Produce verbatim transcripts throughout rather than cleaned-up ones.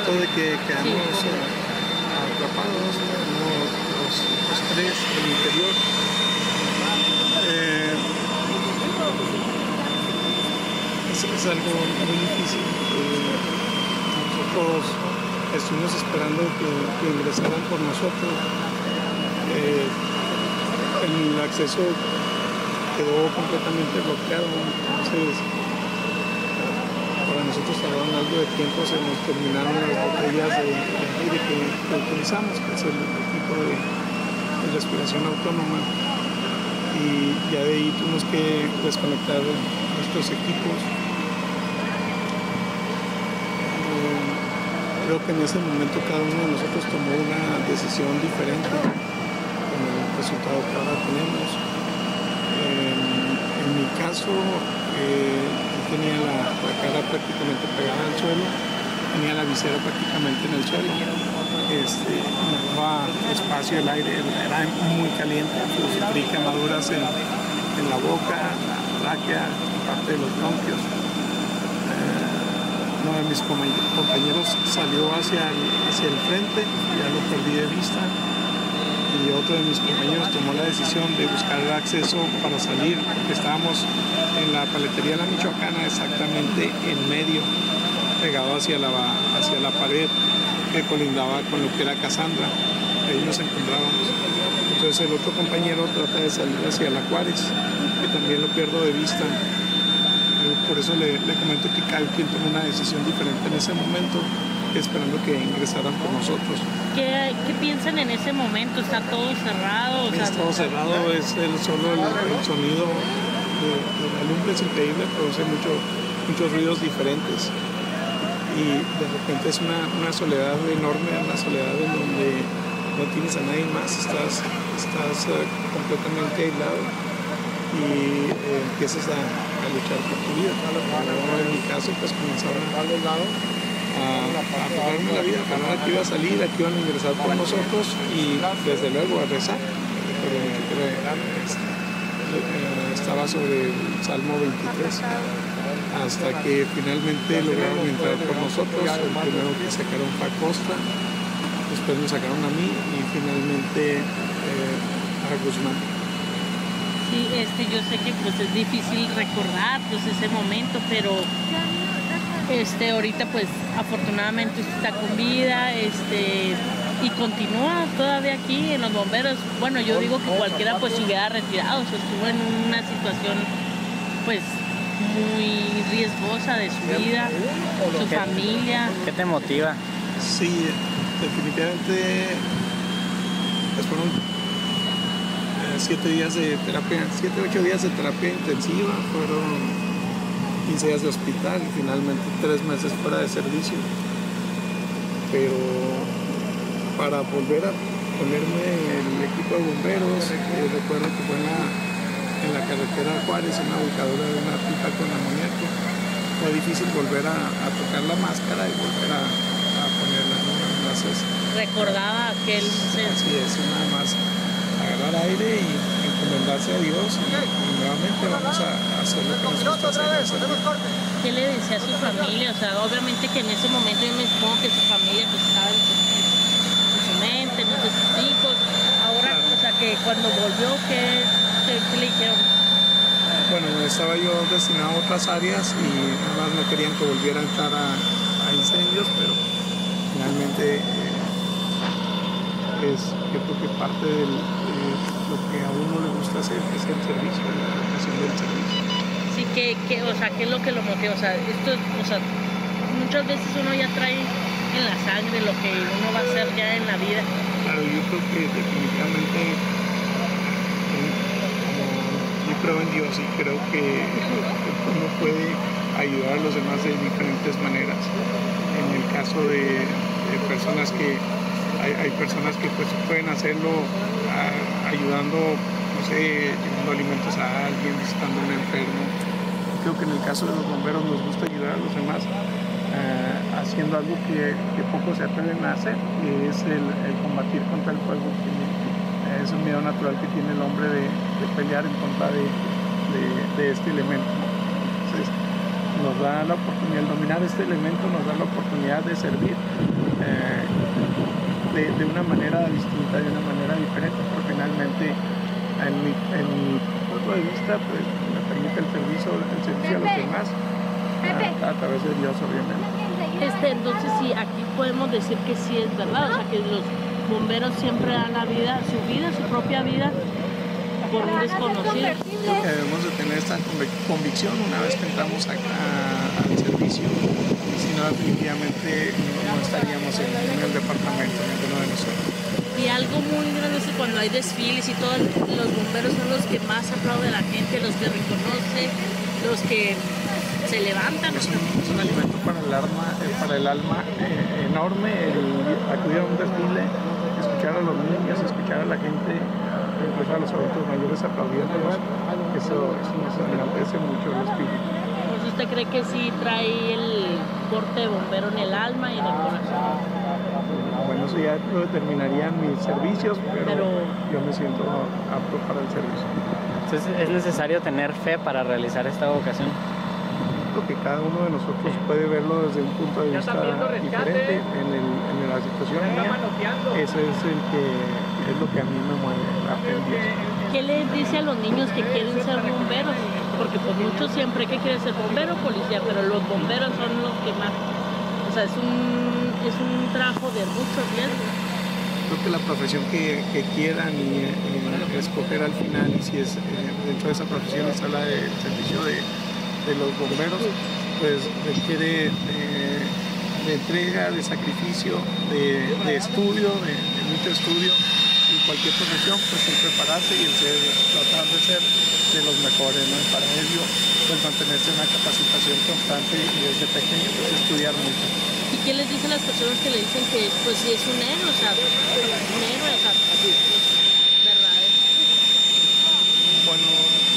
momento de que quedamos sí. uh, atrapados, los, los, los tres del interior. Eh, es, es algo muy difícil. Eh, nosotros estuvimos esperando que, que ingresaran por nosotros. Eh, el acceso quedó completamente bloqueado, entonces para nosotros tardaron algo de tiempo, se nos terminaron las botellas de, de aire que, que utilizamos, que es el equipo de, de respiración autónoma, y ya de ahí tuvimos que desconectar nuestros equipos. Eh, creo que en ese momento cada uno de nosotros tomó una decisión diferente con el resultado que ahora tenemos. Eh, en mi caso, eh, tenía la, la cara prácticamente pegada al suelo, tenía la visera prácticamente en el suelo, este, me daba espacio el aire, era muy caliente, sufrí quemaduras en, en la boca, la tráquea, parte de los bronquios. Eh, uno de mis compañeros salió hacia el, hacia el frente, ya lo perdí de vista, y otro de mis compañeros tomó la decisión de buscar el acceso para salir, porque estábamos en la paletería de la Michoacana, exactamente en medio, pegado hacia la, hacia la pared que colindaba con lo que era Casandra. Ahí nos encontrábamos. Entonces el otro compañero trata de salir hacia la Juárez, que también lo pierdo de vista. Yo por eso le, le comento que cada quien tomó una decisión diferente en ese momento, esperando que ingresaran por nosotros. ¿Qué, qué piensan en ese momento? ¿Está todo cerrado? O sea, está todo cerrado, es el, solo el, el sonido de, de la lumbre es increíble, produce mucho, muchos ruidos diferentes. Y de repente es una, una soledad enorme, una soledad en donde no tienes a nadie más, estás, estás uh, completamente aislado y eh, empiezas a, a luchar por tu vida. Pero en mi caso, pues comenzaron a darle lado. a, a jugarme la vida, para que iba a salir, aquí iban a ingresar por nosotros y desde luego a rezar. Pero eh, estaba sobre el Salmo veintitrés, hasta que finalmente lograron entrar por nosotros. El primero que sacaron fue a Costa, después me sacaron a mí y finalmente eh, a Guzmán. Sí, este, yo sé que pues es difícil recordar pues ese momento, pero este, ahorita pues afortunadamente usted está con vida, este, y continúa todavía aquí en los bomberos. Bueno, yo digo que cualquiera pues se hubiera retirado, o sea, estuvo en una situación pues muy riesgosa de su vida, su ¿Qué, familia. ¿Qué te motiva? Sí, definitivamente pues fueron eh, siete días de terapia, siete, ocho días de terapia intensiva, fueron quince días de hospital y finalmente tres meses fuera de servicio. Pero para volver a ponerme el equipo de bomberos, eh, recuerdo que fue en la, en la carretera Juárez, en la volcadura de una pipa con amoníaco. Fue difícil volver a, a tocar la máscara y volver a, a ponerla, ¿no? Entonces, recordaba aquel... Así es, nada más agarrar aire y encomendarse a Dios y, y nuevamente vamos a, a hacer lo que nos gusta hacer. ¿Qué le decía a su familia? O sea, obviamente que en ese momento yo me supongo que su familia pues estaba en su, en su mente, no sé, sus hijos. Ahora, claro. O sea, que cuando volvió, ¿qué, qué, qué le dijeron? Bueno, estaba yo destinado a otras áreas y nada más no querían que volviera a entrar a, a incendios, pero finalmente eh, es creo que parte de lo que a uno le gusta hacer es el servicio, la vocación del servicio. Sí, que, que, o sea, ¿qué es lo que lo motiva? O sea, esto, o sea, muchas veces uno ya trae en la sangre lo que uno va a hacer ya en la vida. Claro, yo creo que definitivamente yo creo en Dios y creo que uno puede ayudar a los demás de diferentes maneras. En el caso de, de personas que hay, hay personas que pues pueden hacerlo a, ayudando, no sé, llevando alimentos a alguien, visitando a un enfermo. Creo que en el caso de los bomberos nos gusta ayudar a los demás eh, haciendo algo que, que pocos se atreven a hacer, que es el, el combatir contra el fuego, que es un miedo natural que tiene el hombre de, de pelear en contra de, de, de este elemento. Entonces nos da la oportunidad, el dominar este elemento nos da la oportunidad de servir de, de una manera distinta, de una manera diferente, porque finalmente en mi, en mi punto de vista pues me permite el servicio, el servicio a los demás a, a través de Dios, obviamente. Este, entonces sí, aquí podemos decir que sí es verdad, o sea que los bomberos siempre dan la vida, su vida, su propia vida por un desconocido. Creo que debemos de tener esta convicción una vez que entramos a, a, al servicio, si no definitivamente no, no estaríamos en, en el departamento, ninguno de nosotros. Y algo muy grande es que cuando hay desfiles y todo, los bomberos son los que más aplauden a la gente, los que reconocen, los que se levantan. Es un, es un alimento para el alma, eh, para el alma eh, enorme, el acudir a un desfile, escuchar a los niños, escuchar a la gente, incluso a los adultos mayores aplaudiéndolos. Eso, eso nos enaltece mucho el espíritu. Pues ¿usted cree que sí trae el corte de bombero en el alma y en el corazón? Bueno, eso ya lo determinarían mis servicios, pero, pero yo me siento apto para el servicio. Entonces, ¿es necesario tener fe para realizar esta vocación? Creo que cada uno de nosotros puede verlo desde un punto de vista diferente. En, el, en la situación mía, eso es el que es lo que a mí me mueve, la fe en Dios. ¿Qué les dice a los niños que quieren ser bomberos? Porque pues muchos siempre que quieren ser bombero o policía, pero los bomberos son los que más, o sea, es un, es un trabajo de mucho riesgo. Creo que la profesión que, que quieran y, y escoger al final, si es eh, dentro de esa profesión está la del servicio de, de los bomberos, pues requiere eh, de entrega, de sacrificio, de, de estudio, de, de mucho estudio, y cualquier profesión pues el prepararse y el ser, tratar de ser de los mejores, ¿no? Y para ello pues mantenerse en una capacitación constante y desde pequeño pues estudiar mucho. ¿Y qué les dicen las personas que le dicen que pues sí es un héroe, o sea, un héroe, o sea, verdad? Bueno,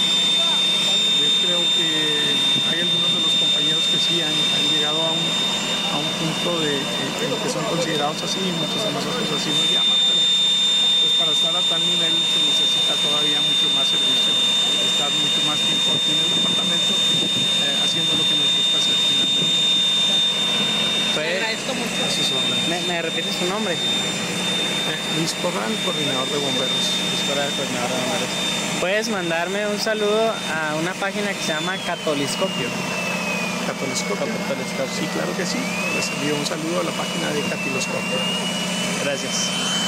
yo creo que hay algunos de los compañeros que sí han, han llegado a un, a un punto de, en, en que son considerados así, y muchos de nosotros así nos llaman, pero pues para estar a tal nivel se necesita todavía mucho más servicio, estar mucho más tiempo aquí en el departamento eh, haciendo lo que nos gusta hacer finalmente. Pues, te agradezco mucho. A sus órdenes. ¿Me, me repites tu nombre? Eh, Luis Corral, coordinador de bomberos. Luis Corral, coordinador de bomberos. ¿Puedes mandarme un saludo a una página que se llama Catoliscopio? Catoliscopio. Catoliscopio. Sí, claro que sí. Les envío un saludo a la página de Catoliscopio. Gracias.